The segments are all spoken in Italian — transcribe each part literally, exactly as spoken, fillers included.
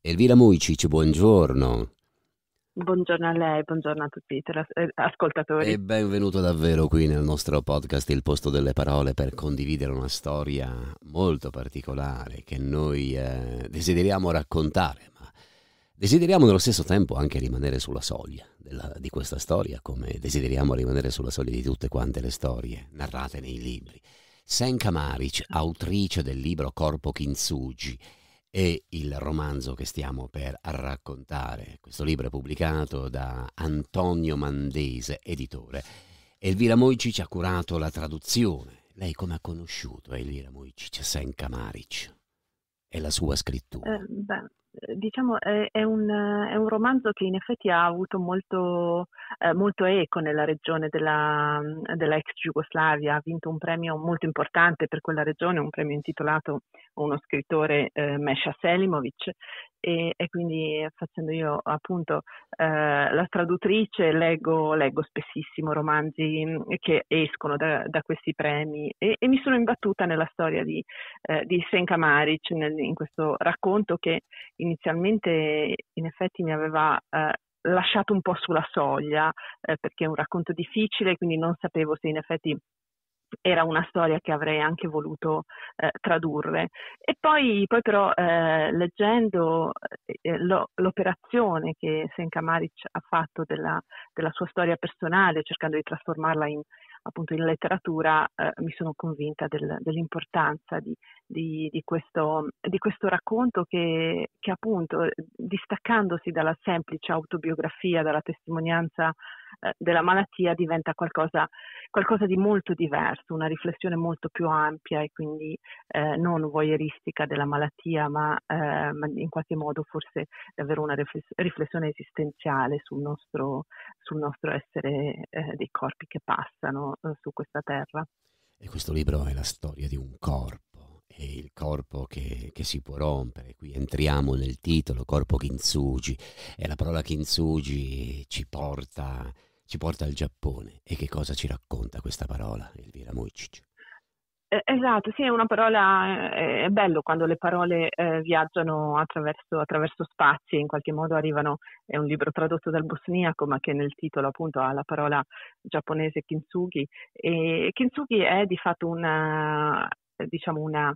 Elvira Mujcic, buongiorno. Buongiorno a lei, buongiorno a tutti i tele- eh, ascoltatori. E benvenuto davvero qui nel nostro podcast Il Posto delle Parole per condividere una storia molto particolare che noi eh, desideriamo raccontare, ma desideriamo nello stesso tempo anche rimanere sulla soglia della- di questa storia, come desideriamo rimanere sulla soglia di tutte quante le storie narrate nei libri. Senka Maric, autrice del libro Corpo Kintsugi, e il romanzo che stiamo per raccontare. Questo libro è pubblicato da Antonio Mandese, editore. Elvira Mujcic ha curato la traduzione. Lei come ha conosciuto Elvira Mujcic, Senka Maric e la sua scrittura? Eh, beh, eh, diciamo è, è un, eh, è un romanzo che in effetti ha avuto molto, eh, molto eco nella regione della, della ex Jugoslavia, ha vinto un premio molto importante per quella regione, un premio intitolato a uno scrittore, eh, Mesha Selimovic, e, e quindi facendo io appunto eh, la traduttrice leggo, leggo spessissimo romanzi mh, che escono da, da questi premi e, e mi sono imbattuta nella storia di eh, di Senka Maric nel- in questo racconto che inizialmente in effetti mi aveva eh, lasciato un po' sulla soglia eh, perché è un racconto difficile, quindi non sapevo se in effetti era una storia che avrei anche voluto eh, tradurre. E poi, poi però eh, leggendo eh, lo- l'operazione che Senka Maric ha fatto della, della sua storia personale, cercando di trasformarla in, appunto in letteratura, eh, mi sono convinta del- dell'importanza di, di- di questo, di questo racconto che, che appunto, eh, distaccandosi dalla semplice autobiografia, dalla testimonianza eh, della malattia, diventa qualcosa qualcosa di molto diverso, una riflessione molto più ampia e quindi eh, non voyeuristica della malattia, ma, eh, ma in qualche modo forse davvero una rifless- riflessione esistenziale sul nostro, sul nostro essere eh, dei corpi che passano eh, su questa terra. E questo libro è la storia di un corpo, e il corpo che, che si può rompere. Qui entriamo nel titolo, Corpo Kintsugi, e la parola Kintsugi ci porta, ci porta al Giappone. E che cosa ci racconta questa parola, Elvira Mujcic? Eh, Esatto, sì, è una parola, eh, è bello quando le parole eh, viaggiano attraverso, attraverso spazi e in qualche modo arrivano, è un libro tradotto dal bosniaco ma che nel titolo appunto ha la parola giapponese kintsugi e kintsugi è di fatto una, diciamo una,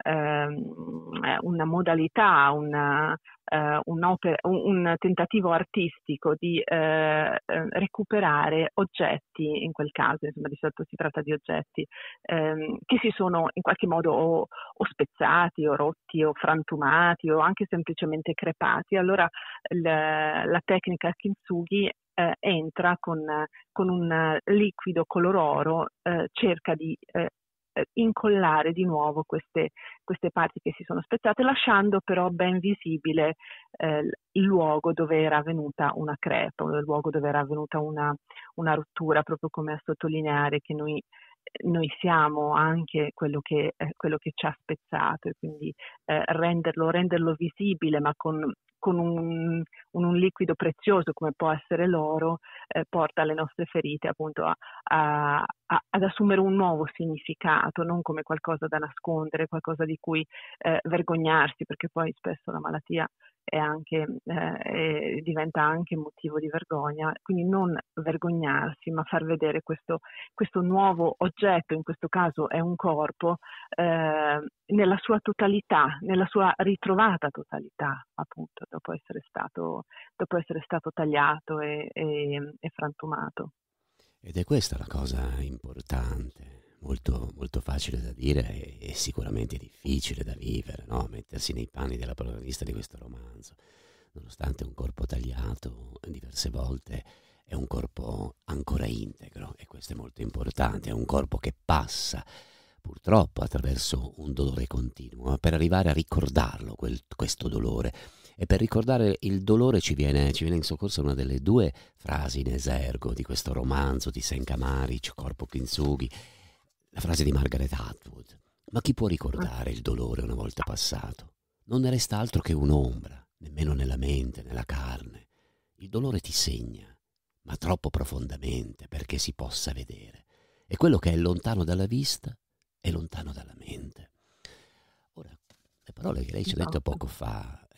ehm, eh, una modalità, una, eh, un'opera- un, un tentativo artistico di eh, eh, recuperare oggetti, in quel caso, insomma di solito si tratta di oggetti ehm, che si sono in qualche modo o, o spezzati o rotti o frantumati o anche semplicemente crepati. Allora l- la tecnica kintsugi eh, entra con, con un liquido color oro, eh, cerca di eh, eh, incollare di nuovo queste, queste parti che si sono spezzate, lasciando però ben visibile eh, il luogo dove era avvenuta una crepa, il luogo dove era avvenuta una, una rottura, proprio come a sottolineare che noi noi siamo anche quello che, eh, quello che ci ha spezzato e quindi eh, renderlo, renderlo visibile ma con, con un, un, un liquido prezioso come può essere l'oro eh, porta le nostre ferite appunto a, a, a, ad assumere un nuovo significato, non come qualcosa da nascondere, qualcosa di cui eh, vergognarsi, perché poi spesso la malattia è anche, eh, è- diventa anche motivo di vergogna, quindi non vergognarsi ma far vedere questo questo nuovo oggetto, in questo caso è un corpo, eh, nella sua totalità, nella sua ritrovata totalità, appunto, dopo essere stato, dopo essere stato tagliato e, e, e frantumato. Ed è questa la cosa importante, molto, molto facile da dire e, e sicuramente difficile da vivere, no? Mettersi nei panni della protagonista di questo romanzo. Nonostante un corpo tagliato diverse volte, è un corpo ancora integro e questo è molto importante, è un corpo che passa purtroppo attraverso un dolore continuo, ma per arrivare a ricordarlo, quel- questo dolore. E per ricordare il dolore ci viene, ci viene in soccorso una delle due frasi in esergo di questo romanzo di Senka Maric, Corpo Kintsugi, la frase di Margaret Atwood. Ma chi può ricordare il dolore una volta passato? Non ne resta altro che un'ombra, nemmeno nella mente, nella carne. Il dolore ti segna, ma troppo profondamente perché si possa vedere. E quello che è lontano dalla vista è lontano dalla mente. Ora, le parole che lei ci ha detto Esatto. poco fa, Elvira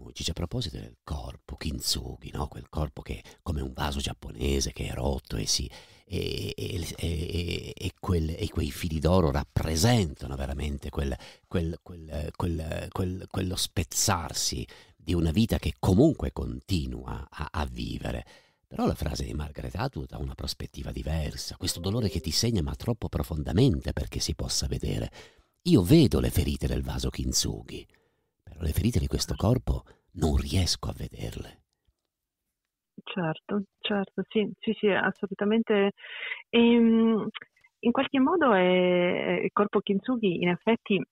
Mujic, a proposito del corpo, kintsugi, no? Quel corpo che come un vaso giapponese che è rotto e si e, e, e, e, quel, e quei fili d'oro rappresentano veramente quel, quel, quel, quel, quel, quello spezzarsi di una vita che comunque continua a, a vivere. Però la frase di Margaret Atwood ha una prospettiva diversa, questo dolore che ti segna ma troppo profondamente perché si possa vedere. Io vedo le ferite del vaso kintsugi, però le ferite di questo corpo non riesco a vederle. Certo, certo, sì, sì, sì, assolutamente. Ehm, in qualche modo è- il corpo kintsugi in effetti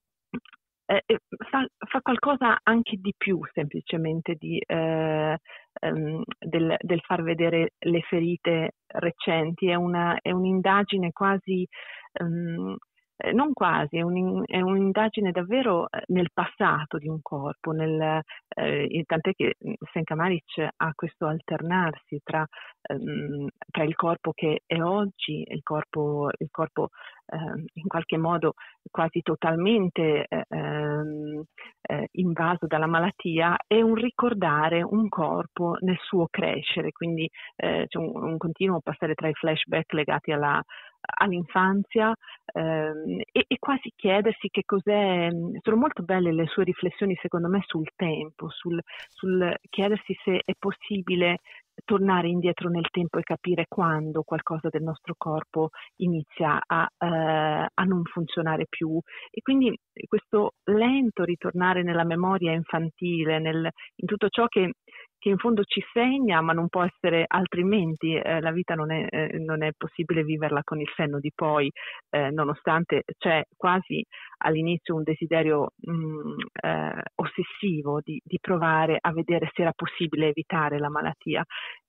eh, eh, fa, fa qualcosa anche di più semplicemente di, eh, ehm, del, del far vedere le ferite recenti, è una, è un'indagine quasi, ehm, eh, non quasi, è, un- è un'indagine davvero eh, nel passato di un corpo, nel, eh, tant'è che mm, Senka Maric ha questo alternarsi tra, ehm, tra il corpo che è oggi e il corpo, il corpo ehm, in qualche modo quasi totalmente eh, ehm, eh, invaso dalla malattia, è un ricordare un corpo nel suo crescere, quindi eh, c'è un, un continuo passare tra i flashback legati alla, all'infanzia ehm, e, e quasi chiedersi che cos'è. Sono molto belle le sue riflessioni secondo me sul tempo, sul, sul chiedersi se è possibile tornare indietro nel tempo e capire quando qualcosa del nostro corpo inizia a, eh, a non funzionare più, e quindi questo lento ritornare nella memoria infantile, nel, in tutto ciò che, che in fondo ci segna, ma non può essere altrimenti. Eh, la vita non è, eh, non è possibile viverla con il senno di poi, eh, nonostante c'è quasi all'inizio un desiderio mh, eh, ossessivo di, di provare a vedere se era possibile evitare la malattia.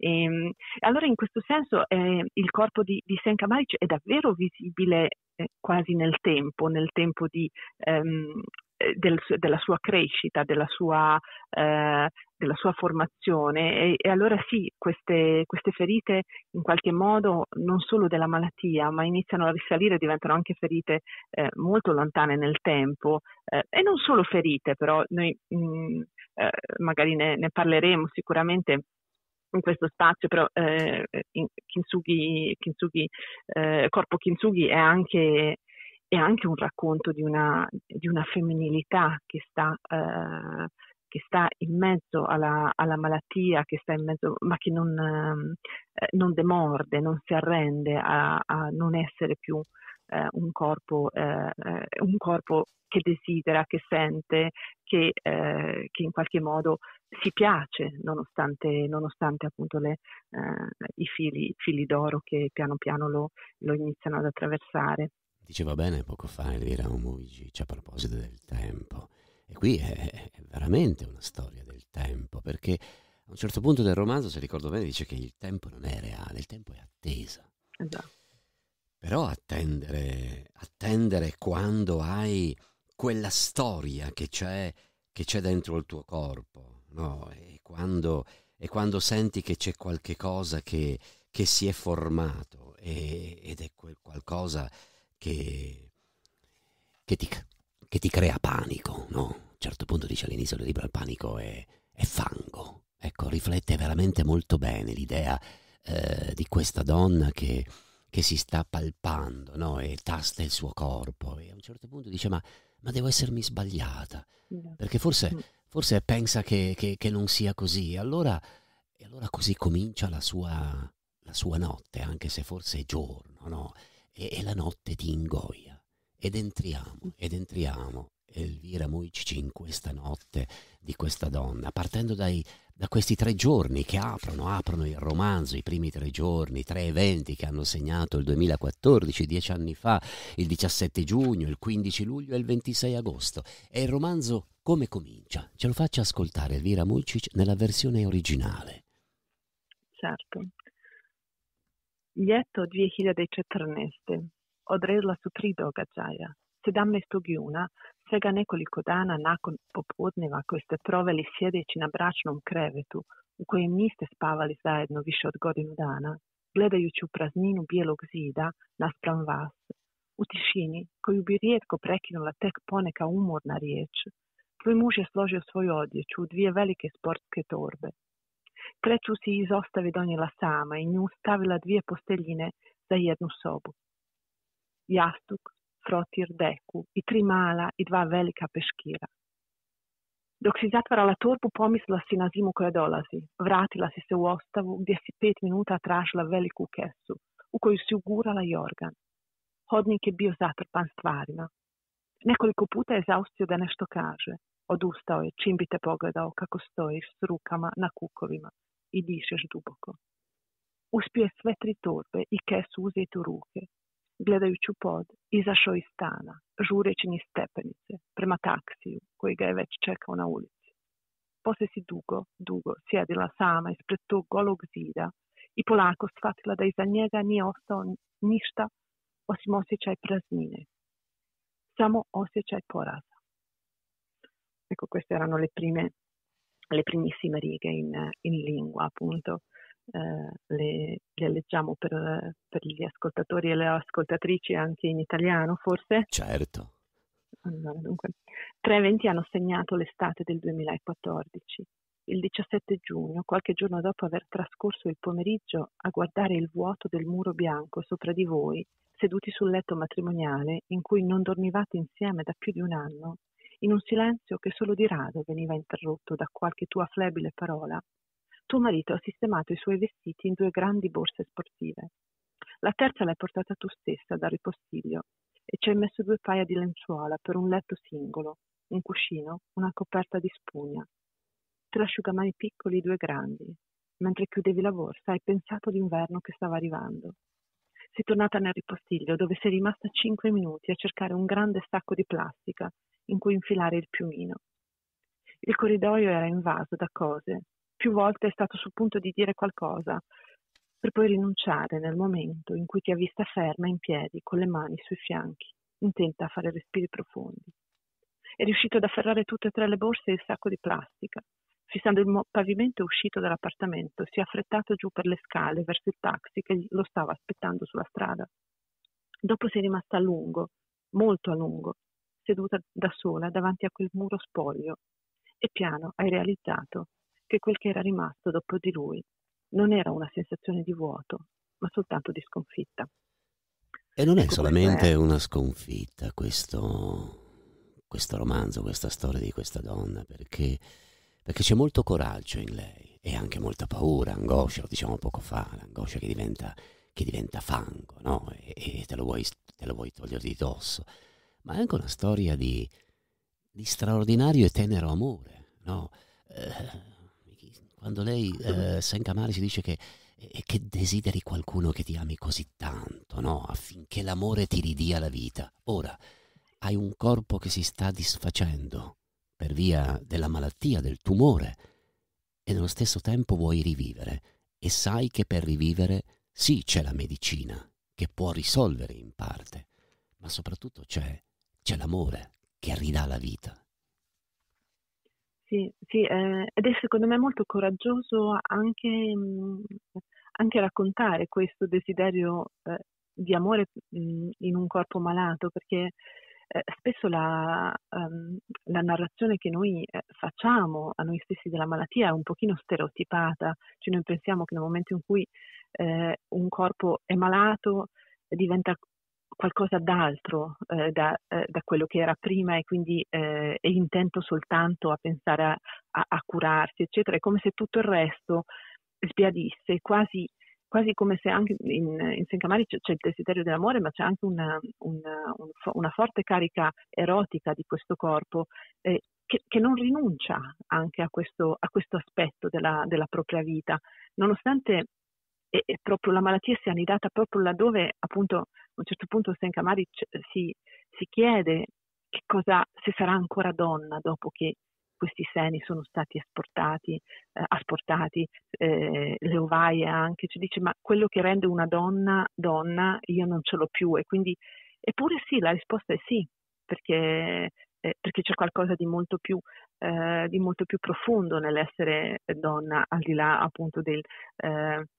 E, allora in questo senso eh, il corpo di, di Senka Maric è davvero visibile eh, quasi nel tempo, nel tempo di, ehm, eh, del, della sua crescita, della sua, eh, della sua formazione, e, e allora sì, queste, queste ferite in qualche modo non solo della malattia, ma iniziano a risalire, diventano anche ferite eh, molto lontane nel tempo, eh, e non solo ferite, però noi mh, eh, magari ne, ne parleremo sicuramente in questo spazio, però eh, in Kintsugi, Kintsugi, eh, Corpo Kintsugi è anche, è anche un racconto di una, di una femminilità che sta, eh, che sta in mezzo alla, alla malattia, che sta in mezzo, ma che non, eh, non demorde, non si arrende a, a non essere più eh, un corpo, eh, eh, un corpo che desidera, che sente, che, eh, che in qualche modo si piace, nonostante, nonostante appunto le, eh, i fili, fili d'oro che piano piano lo, lo iniziano ad attraversare. Diceva bene poco fa Elvira Mujic a proposito del tempo. E qui è, è veramente una storia del tempo, perché a un certo punto del romanzo, se ricordo bene, dice che il tempo non è reale, il tempo è attesa. Esatto. Però attendere, attendere quando hai quella storia che c'è, che c'è dentro il tuo corpo, no? E quando, e quando senti che c'è qualche cosa che, che si è formato e- ed è quel qualcosa che, che ti, che ti crea panico, no? A un certo punto dice all'inizio del libro il panico è, è fango. Ecco, riflette veramente molto bene l'idea eh, di questa donna che, che si sta palpando, no? E tasta il suo corpo e a un certo punto dice ma, ma devo essermi sbagliata, perché forse, Mm. forse pensa che, che- che non sia così. Allora, e allora così comincia la sua, la sua notte, anche se forse è giorno, no? E, e la notte ti ingoia. Ed entriamo, ed entriamo, Elvira Mujic, in questa notte di questa donna, partendo dai, da questi tre giorni che aprono, aprono il romanzo, i primi tre giorni, tre eventi che hanno segnato il duemilaquattordici, dieci anni fa, il diciassette giugno, il quindici luglio e il ventisei agosto. E il romanzo come comincia? Ce lo faccia ascoltare Elvira Mujic nella versione originale. Certo. Ljeto dvije hiljade četrnaeste. Odredila su tri događaja. sedamnaestog juna, svega nekoliko dana nakon popodneva koje ste proveli sjedeći na bračnom krevetu u kojem niste spavali zajedno više od godinu dana, gledajući u prazninu bijelog zida naspram vas, u tišini koju bi rijetko prekinula tek poneka umorna riječ, Tvoj muž je složio svoju odjeću u dvije velike sportske torbe. Treću si iz ostave donijela sama i nju stavila dvije posteljine za jednu sobu. Jastuk, frotir, deku i tri mala i dva velika peškira. Dok si zatvarala torbu, pomislila si na zimu koja dolazi. Vratila si se u ostavu gdje si pet minuta tražila veliku kesu, u koju si ugurala jorgan. Hodnik je bio zatrpan stvarima. Nekoliko puta je zaustio da nešto kaže. Odustao je čim bi te pogledao kako stojiš s rukama na kukovima i dišeš duboko. Uspio je sve tri torbe i kesu uzeti u ruke. Gledajući u pod, izašao iz stana, žureći niz stepenice, prema taksiju koji ga je već čekao na ulici. Poslije si dugo, dugo sjedila sama ispred tog golog zida i polako shvatila da iza njega nije ostao ništa osim osjećaj praznine. Samo osjećaj poraza. Ecco, queste erano le prime, le primissime righe in, in lingua, appunto. Eh, le, le leggiamo per, per gli ascoltatori e le ascoltatrici anche in italiano, forse? Certo. Allora, dunque, tre eventi hanno segnato l'estate del duemilaquattordici. Il diciassette giugno, qualche giorno dopo aver trascorso il pomeriggio a guardare il vuoto del muro bianco sopra di voi, seduti sul letto matrimoniale in cui non dormivate insieme da più di un anno, in un silenzio che solo di rado veniva interrotto da qualche tua flebile parola, tuo marito ha sistemato i suoi vestiti in due grandi borse sportive. La terza l'hai portata tu stessa dal ripostiglio e ci hai messo due paia di lenzuola per un letto singolo, un cuscino, una coperta di spugna. Tre asciugamani piccoli e due grandi. Mentre chiudevi la borsa hai pensato all'inverno che stava arrivando. Sei tornata nel ripostiglio dove sei rimasta cinque minuti a cercare un grande sacco di plastica in cui infilare il piumino. Il corridoio era invaso da cose. Più volte è stato sul punto di dire qualcosa, per poi rinunciare nel momento in cui ti ha vista ferma in piedi, con le mani sui fianchi, intenta a fare respiri profondi. È riuscito ad afferrare tutte e tre le borse e il sacco di plastica. Fissando il mo- pavimento è uscito dall'appartamento, si è affrettato giù per le scale verso il taxi che lo stava aspettando sulla strada. Dopo sei rimasta a lungo, molto a lungo, seduta da sola davanti a quel muro spoglio e piano hai realizzato che quel che era rimasto dopo di lui non era una sensazione di vuoto, ma soltanto di sconfitta. E non è Ecco, solamente è... una sconfitta questo, questo romanzo, questa storia di questa donna, perché, perché c'è molto coraggio in lei e anche molta paura, angoscia, lo diciamo poco fa, l'angoscia che diventa, che diventa fango, no? E, e te lo vuoi, te lo vuoi togliere di dosso. Ma è anche una storia di, di straordinario e tenero amore, no? Eh, quando lei, eh, Senkamari, si dice che, eh, che desideri qualcuno che ti ami così tanto, no? Affinché l'amore ti ridia la vita. Ora, hai un corpo che si sta disfacendo per via della malattia, del tumore, e nello stesso tempo vuoi rivivere. E sai che per rivivere, sì, c'è la medicina, che può risolvere in parte, ma soprattutto c'è, c'è l'amore che ridà la vita. Sì, sì, eh, ed è secondo me molto coraggioso anche, mh, anche raccontare questo desiderio eh, di amore mh, in un corpo malato, perché eh, spesso la, um, la narrazione che noi eh, facciamo a noi stessi della malattia è un pochino stereotipata, cioè noi pensiamo che nel momento in cui eh, un corpo è malato eh, diventa qualcosa d'altro eh, da, eh, da quello che era prima e quindi eh, è intento soltanto a pensare a, a, a curarsi, eccetera. È come se tutto il resto sbiadisse, quasi, quasi come se anche in, in Senkamari c'è, c'è il desiderio dell'amore, ma c'è anche una, una, un, una forte carica erotica di questo corpo eh, che, che non rinuncia anche a questo, a questo aspetto della, della propria vita, nonostante e, e proprio la malattia sia annidata proprio laddove appunto a un certo punto Senkamari si, si chiede che cosa, se sarà ancora donna dopo che questi seni sono stati esportati, eh, asportati, eh, le ovaie anche, ci dice ma quello che rende una donna donna io non ce l'ho più e quindi, eppure sì, la risposta è sì, perché, eh, perché c'è qualcosa di molto più eh, di molto più profondo nell'essere donna, al di là appunto del, eh,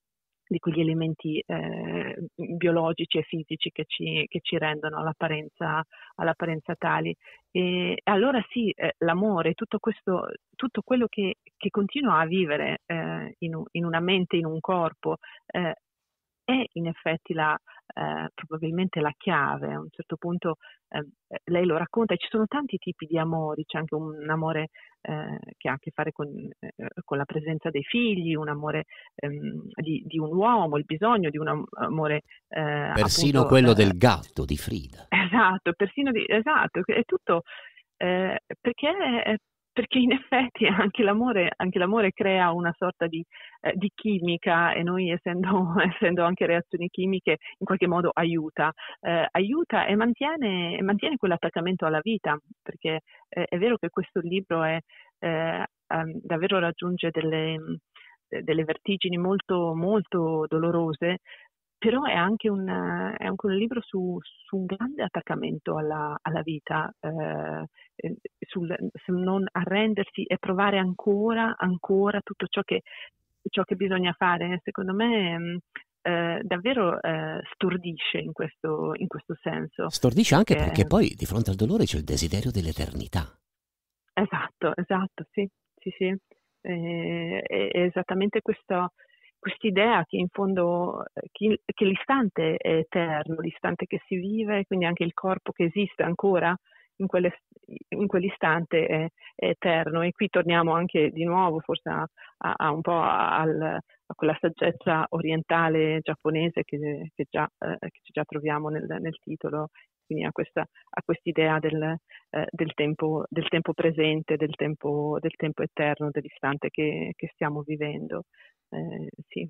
di quegli elementi eh, biologici e fisici che ci, che ci rendono all'apparenza, all'apparenza tali. E allora sì, eh, l'amore, tutto questo, tutto quello che, che continua a vivere eh, in, un- in una mente, in un corpo, eh, è in effetti la, eh, probabilmente la chiave. A un certo punto eh, lei lo racconta, e ci sono tanti tipi di amori, c'è anche un amore eh, che ha a che fare con, eh, con la presenza dei figli, un amore ehm, di, di un uomo, il bisogno di un am- amore eh, Persino appunto quello eh, del gatto di Frida. esatto, persino di, esatto, è tutto eh, perché, eh, perché in effetti anche l'amore, anche l'amore crea una sorta di, eh, di chimica, e noi essendo, essendo anche reazioni chimiche in qualche modo aiuta, eh, aiuta e mantiene, e mantiene quell'attaccamento alla vita, perché eh, è vero che questo libro è, eh, ehm, davvero raggiunge delle, delle vertigini molto, molto dolorose, però è anche un, è anche un libro su, su un grande attaccamento alla, alla vita, eh, eh, sul, sul non arrendersi e provare ancora, ancora tutto ciò che, ciò che bisogna fare. Secondo me mh, eh, davvero eh, stordisce in questo, in questo senso, Stordisce anche perché perché poi di fronte al dolore c'è il desiderio dell'eternità. esatto, esatto, sì, sì, sì. Eh, è, è esattamente questo, quest'idea che in fondo eh, che, che l'istante è eterno, l'istante che si vive, quindi anche il corpo che esiste ancora in, quelle- in quell'istante è, è eterno. E qui torniamo anche di nuovo forse a, a- a un po' al- a quella saggezza orientale giapponese che, che già, eh, che già troviamo nel, nel titolo, quindi a questa a quest'idea del, eh, del, tempo, del tempo presente, del tempo, del tempo eterno, dell'istante che, che stiamo vivendo. Eh, sì,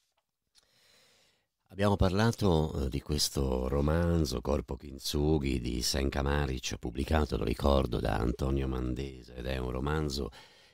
Abbiamo parlato eh, di questo romanzo Corpo Kintsugi di Senka Maric, pubblicato, lo ricordo, da Antonio Mandese, ed è un romanzo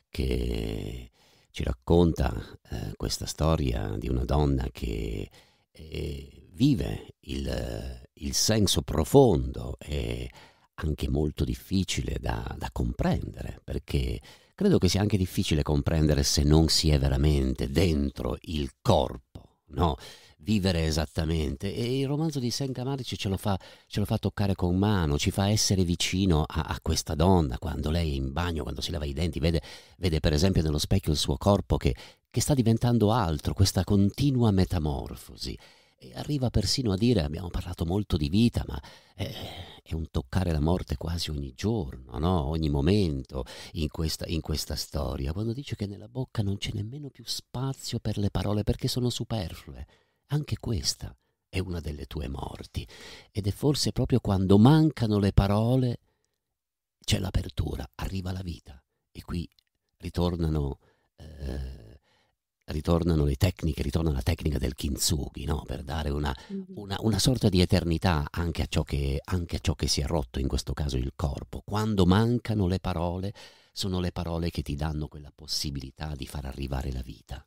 che ci racconta eh, questa storia di una donna che eh, vive il, il senso profondo e anche molto difficile da, da comprendere, perché credo che sia anche difficile comprendere se non si è veramente dentro il corpo, no? Vivere esattamente. E il romanzo di Senka Maric ce lo fa, ce lo fa toccare con mano, ci fa essere vicino a, a questa donna quando lei è in bagno, quando si lava i denti, vede, vede per esempio nello specchio il suo corpo che, che sta diventando altro, questa continua metamorfosi. E arriva persino a dire: abbiamo parlato molto di vita, ma è, è un toccare la morte quasi ogni giorno, no? Ogni momento in questa, in questa storia, quando dice che nella bocca non c'è nemmeno più spazio per le parole perché sono superflue. Anche questa è una delle tue morti, ed è forse proprio quando mancano le parole c'è l'apertura, arriva la vita, e qui ritornano, eh, ritornano le tecniche, ritorna la tecnica del kintsugi, no? Per dare una, Mhm. una, una sorta di eternità anche a, ciò che, anche a ciò che si è rotto, in questo caso il corpo. Quando mancano le parole, sono le parole che ti danno quella possibilità di far arrivare la vita.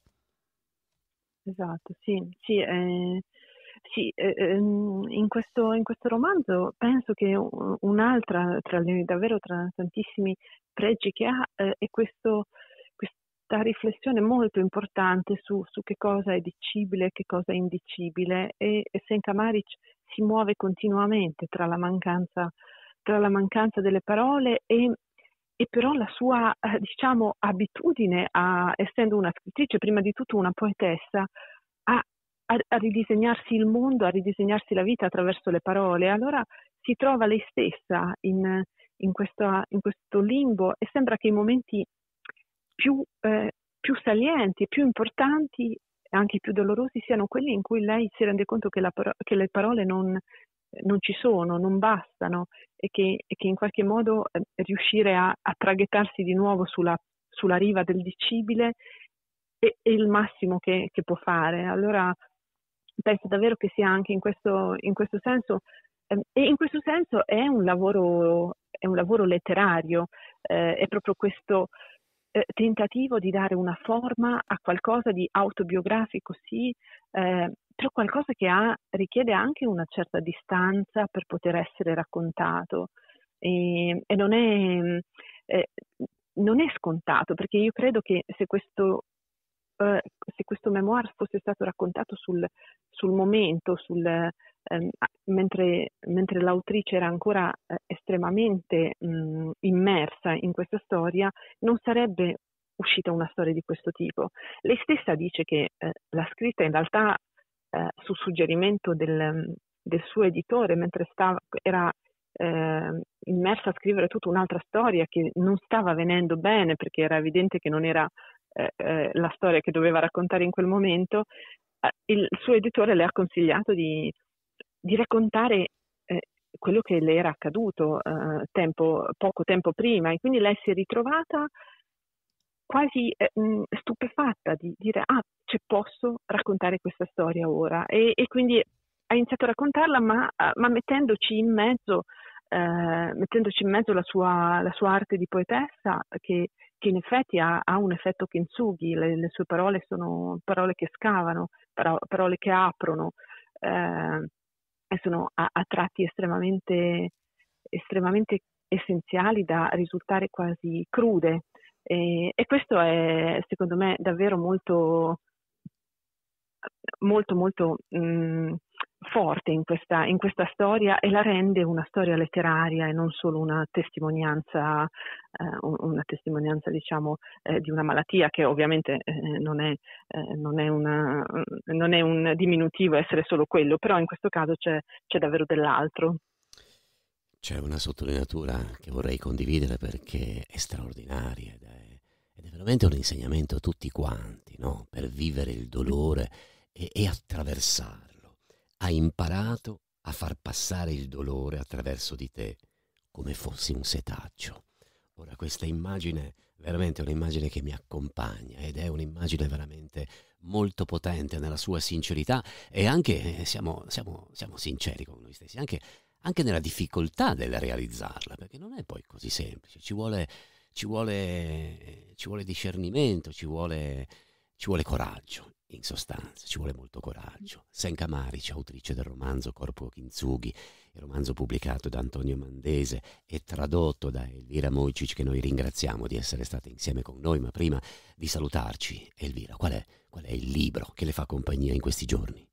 Esatto, sì, sì, eh, sì, eh, ehm, in questo, in questo romanzo penso che u- un'altra, tra le, davvero tra tantissimi pregi che ha, eh, è questo, questa riflessione molto importante su, su che cosa è dicibile e che cosa è indicibile, e, e Senka Maric si muove continuamente tra la mancanza, tra la mancanza delle parole e e però la sua, eh, diciamo, abitudine, a, essendo una scrittrice, prima di tutto una poetessa, a, a, a ridisegnarsi il mondo, a ridisegnarsi la vita attraverso le parole. Allora si trova lei stessa in, in, questa, in questo limbo, e sembra che i momenti più, eh, più salienti e più importanti, e anche i più dolorosi, siano quelli in cui lei si rende conto che, la, che le parole non, non ci sono, non bastano, e che, e che in qualche modo eh, riuscire a, a traghettarsi di nuovo sulla, sulla riva del dicibile è, è il massimo che, che può fare. Allora penso davvero che sia anche in questo, in questo senso, eh, e in questo senso è un lavoro, è un lavoro letterario, eh, è proprio questo eh, tentativo di dare una forma a qualcosa di autobiografico, sì, eh, però qualcosa che ha, richiede anche una certa distanza per poter essere raccontato. E, e non è, eh, non è scontato, perché io credo che se questo eh, se questo memoir fosse stato raccontato sul, sul momento, sul, ehm, mentre, mentre l'autrice era ancora eh, estremamente mh, immersa in questa storia, non sarebbe uscita una storia di questo tipo. Lei stessa dice che eh, l'ha scritta in realtà eh, su suggerimento del, del suo editore, mentre stava, era eh, immersa a scrivere tutta un'altra storia che non stava venendo bene perché era evidente che non era eh, eh, la storia che doveva raccontare in quel momento. Eh, il suo editore le ha consigliato di, di raccontare eh, quello che le era accaduto eh, tempo, poco tempo prima, e quindi lei si è ritrovata quasi eh, mh, stupefatta di dire ah, cioè, posso raccontare questa storia ora, e, e quindi ha iniziato a raccontarla, ma, ma mettendoci in mezzo eh, mettendoci in mezzo la sua, la sua arte di poetessa, che, che in effetti ha, ha un effetto kintsugi. Le, le sue parole sono parole che scavano, paro- parole che aprono, eh, e sono a, a tratti estremamente, estremamente essenziali da risultare quasi crude. E, e questo è, secondo me, davvero molto, molto, molto mh, forte in questa, in questa storia, e la rende una storia letteraria e non solo una testimonianza, eh, una testimonianza, diciamo, eh, di una malattia, che ovviamente eh, non è, eh, non è una, non è un diminutivo essere solo quello, però in questo caso c'è, c'è davvero dell'altro. C'è una sottolineatura che vorrei condividere perché è straordinaria ed è, ed è veramente un insegnamento a tutti quanti, no? Per vivere il dolore e, e attraversarlo. Hai imparato a far passare il dolore attraverso di te come fossi un setaccio. Ora, questa immagine veramente è un'immagine che mi accompagna ed è un'immagine veramente molto potente nella sua sincerità, e anche, eh, siamo, siamo, siamo sinceri con noi stessi, anche anche nella difficoltà del realizzarla, perché non è poi così semplice, ci vuole, ci vuole, ci vuole discernimento, ci vuole, ci vuole coraggio, in sostanza, ci vuole molto coraggio. Senka Maric, autrice del romanzo Corpo Kintsugi, il romanzo pubblicato da Antonio Mandese e tradotto da Elvira Mojcic, che noi ringraziamo di essere stata insieme con noi, ma prima di salutarci, Elvira, qual è, qual è il libro che le fa compagnia in questi giorni?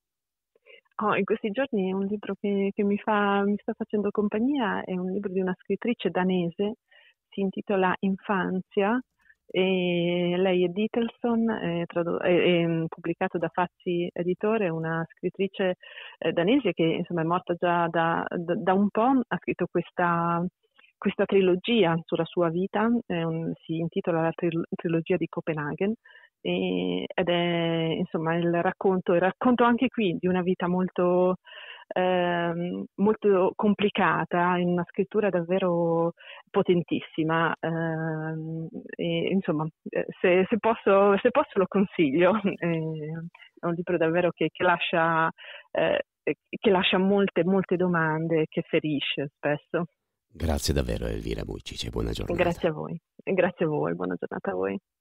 Oh, in questi giorni è un libro che, che mi fa, mi sta facendo compagnia, è un libro di una scrittrice danese, si intitola Infanzia, e lei è Dietelson, è, tradu- è, è pubblicato da Fazzi Editore, una scrittrice eh, danese che insomma è morta già da, da, da un po', ha scritto questa, questa trilogia sulla sua vita, un, si intitola la tril- trilogia di Copenaghen. E, ed è insomma il racconto, il racconto anche qui di una vita molto, ehm, molto complicata, in una scrittura davvero potentissima. Ehm, e, insomma, eh, se, se, posso, se posso lo consiglio. È un libro davvero che, che lascia, eh, che lascia molte, molte domande, che ferisce spesso. Grazie davvero Elvira Mujcic e buona giornata. Grazie a voi, grazie a voi, buona giornata a voi.